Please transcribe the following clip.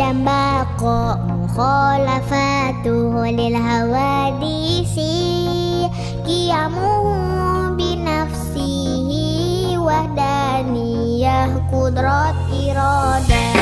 qiyam baqa mukhalafatuhu lil hawadisi qiyamuhu binafsihi wahdaniyah qudrat iradah